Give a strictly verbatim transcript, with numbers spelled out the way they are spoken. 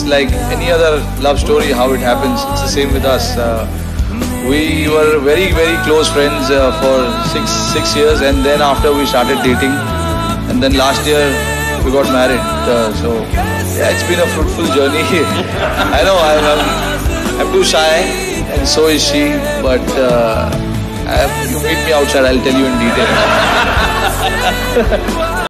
it's like any other love story, how it happens. It's the same with us. Uh, we were very, very close friends uh, for six six years, and then after we started dating, and then last year we got married. Uh, so yeah, it's been a fruitful journey. I know I'm, I'm, I'm too shy, and so is she. But uh, I, you meet me outside, I'll tell you in detail.